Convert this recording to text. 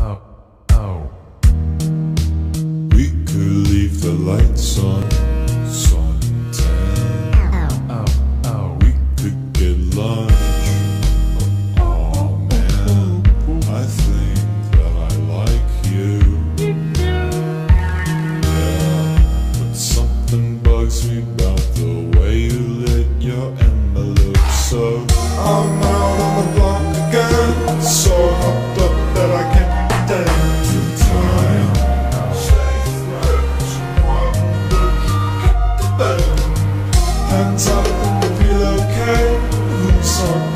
We could leave the lights on, suntan. We could get lunch. Oh man, I think that I like you. Yeah, but something bugs me about the way you lit your envelope. So I'm out on the block again, so hopped up that I can't stand the time. Hands up, feel okay. Looks on